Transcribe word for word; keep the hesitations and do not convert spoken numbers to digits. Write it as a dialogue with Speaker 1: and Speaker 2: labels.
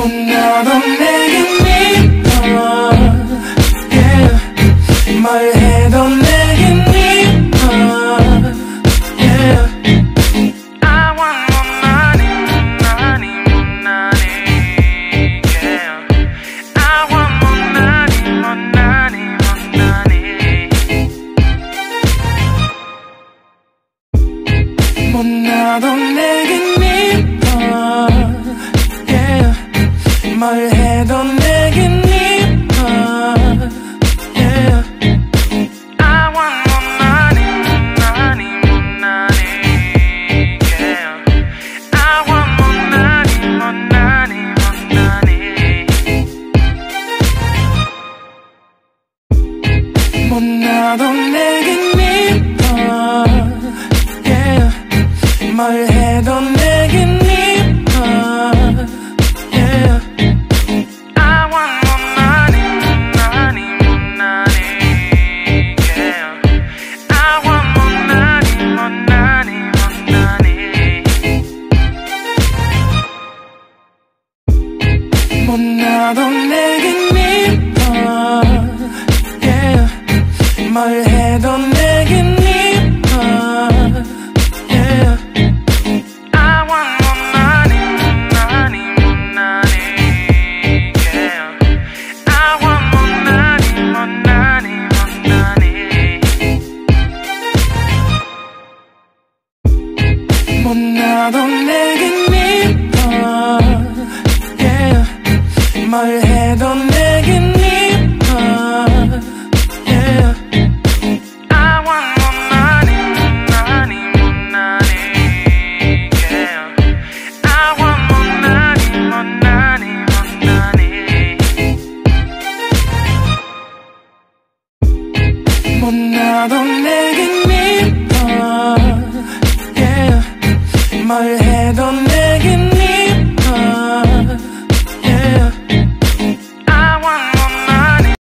Speaker 1: 못나도 내게 미워 yeah. 말해도 내게 미워 yeah. I want 못나니 못나니 못나니 yeah. I want 못나니 못나니 못나니 못나도 내게 미워 yeah. 말해도 내게 미워 yeah. I want 못나니 못나니 못나니 yeah. I want 못나니 못나니 못나니 못나도 내게 미워 yeah. 말해도 내게 미워 못나도 내게 미워 yeah. 말해도 내게 미워 yeah. I want 못나니 못나니 못나니 yeah. I want 못나니 못나니 못나니 못나도 내게 미워 yeah. 말해도 내게 미워 yeah. I want 못나니 못나니 못나니 yeah. I want 못나니 못나니 못나니 못나도 내게